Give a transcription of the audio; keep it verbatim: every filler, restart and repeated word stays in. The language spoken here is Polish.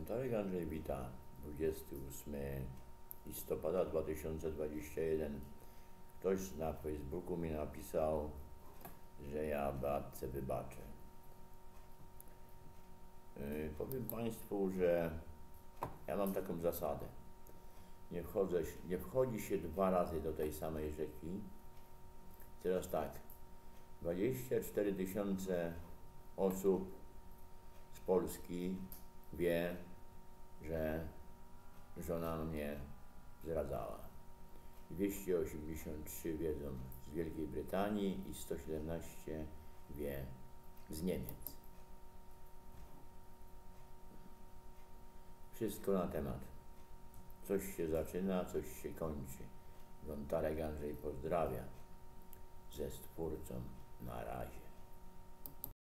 Wątarek Andrzej wita. dwudziestego ósmego listopada dwa tysiące dwudziestego pierwszego. Ktoś na Facebooku mi napisał, że ja Beatce wybaczę. Yy, powiem Państwu, że ja mam taką zasadę. Nie, wchodzę, nie wchodzi się dwa razy do tej samej rzeki. Teraz tak, dwadzieścia cztery tysiące osób z Polski wie, że żona mnie zdradzała. dwieście osiemdziesiąt trzy wiedzą z Wielkiej Brytanii i sto siedemnaście wie z Niemiec. Wszystko na temat. Coś się zaczyna, coś się kończy. Wątarek Andrzej pozdrawia. Ze Stwórcą na razie.